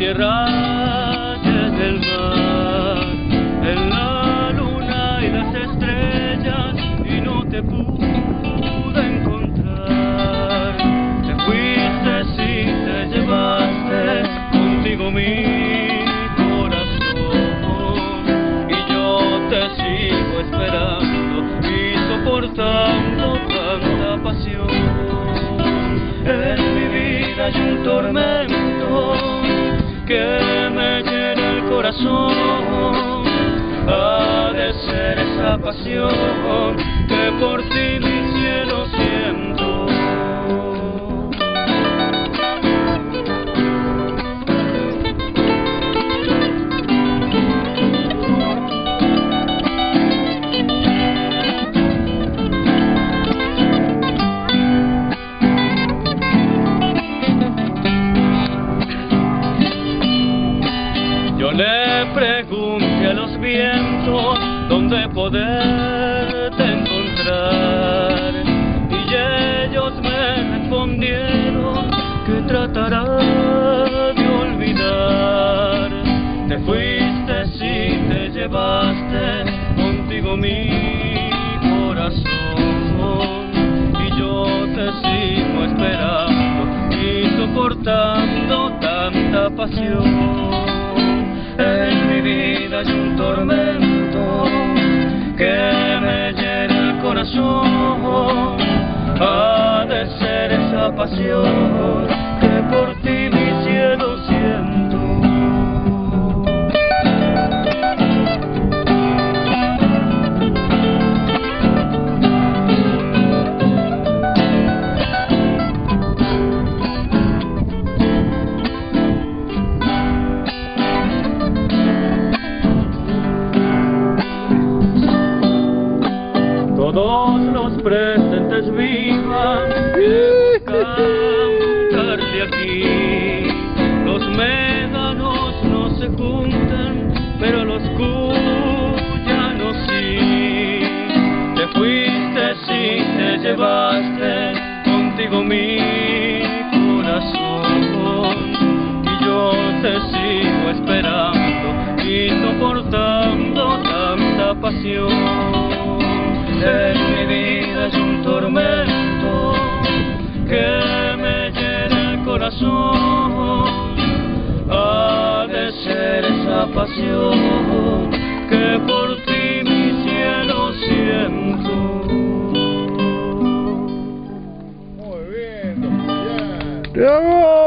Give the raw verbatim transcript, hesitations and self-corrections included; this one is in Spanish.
que rayes del mar, en la luna y las estrellas, y no te pude encontrar. Te fuiste y te llevaste contigo mi corazón, y yo te sigo esperando y soportando tanta pasión. En mi vida hay un tormento que me llena el corazón. Ha de ser esa pasión que por ti mi cielo siento. Yo le pregunté a los vientos dónde poderte encontrar, y ellos me respondieron que tratará de olvidar. Te fuiste y te llevaste contigo mi corazón, y yo te sigo esperando y soportando tanta pasión. En mi vida hay un tormento que me llena el corazón. Ha de ser esa pasión que por ti mi cielo siento. Todos los presentes vivan y cantarle aquí. Los médanos no se juntan, pero los cuyanos sí. Te fuiste y te llevaste contigo mi corazón, y yo te sigo esperando y soportando tanta pasión. En mi vida es un tormento que me llena el corazón. Ha de ser esa pasión que por ti mi cielo siento. Muy bien, bien.